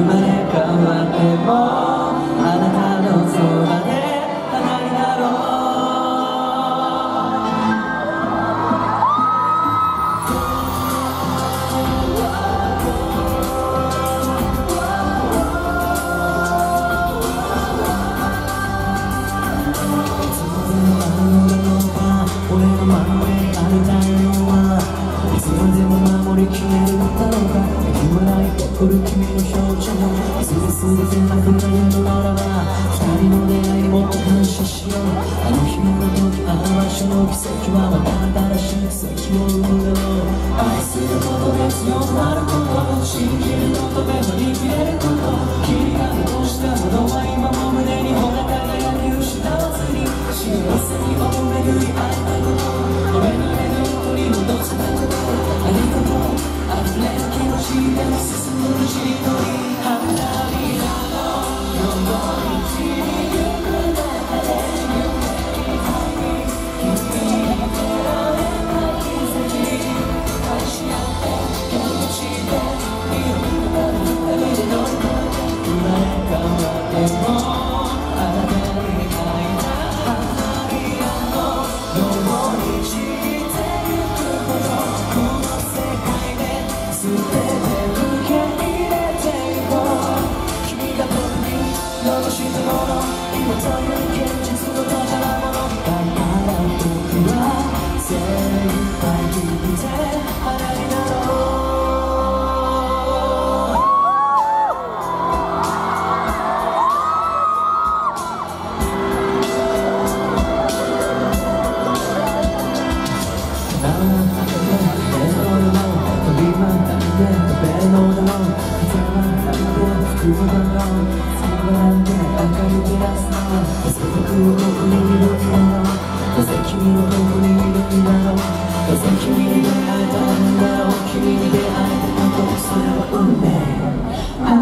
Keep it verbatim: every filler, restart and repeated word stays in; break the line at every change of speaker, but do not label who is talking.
まれ変わってもあなたのそばで花になろう俺の真上にある太陽はいつまでも守りきれるのだろうか息もない怒る君の表情いつすべてなくなるのならば二人の出会いにもっと感謝しようあの日あの時あの場所の奇跡はまた新しい奇跡を生むだろう愛することで強くなること信じることで乗り切れること君が残したものは今も胸にほら輝き失わずに幸せにを巡り合えたこと俺の目の取り戻せたことありがとう溢れる気持ちでも進む道のり花びらのように行く中で夢に入り君に出会えた奇跡愛し合って気持ちで身を向かうために乗り越えて生まれ変わってもあなたに会いたい花びらのように散ってゆくほどこの世界で全て受け入れていこう君が僕に残したもの今という現実の宝物だから僕は精一杯生きて花になろう君に出会えたんだろう君に出会えたことそれは運命